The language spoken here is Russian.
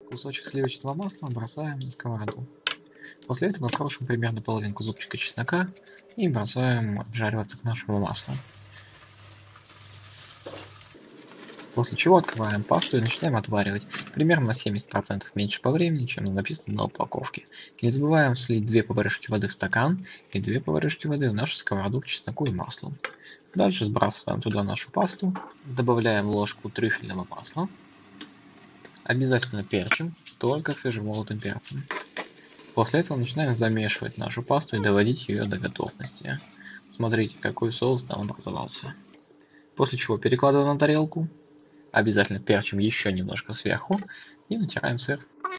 Кусочек сливочного масла бросаем на сковороду. После этого крошим примерно половинку зубчика чеснока и бросаем обжариваться к нашему маслу. После чего открываем пасту и начинаем отваривать, примерно на 70% меньше по времени, чем написано на упаковке. Не забываем слить 2 поварышки воды в стакан и 2 поварышки воды в нашу сковороду к чесноку и маслу. Дальше сбрасываем туда нашу пасту, добавляем ложку трюфельного масла. Обязательно перчим, только свежемолотым перцем. После этого начинаем замешивать нашу пасту и доводить ее до готовности. Смотрите, какой соус там образовался. После чего перекладываем на тарелку. Обязательно перчим еще немножко сверху и натираем сыр.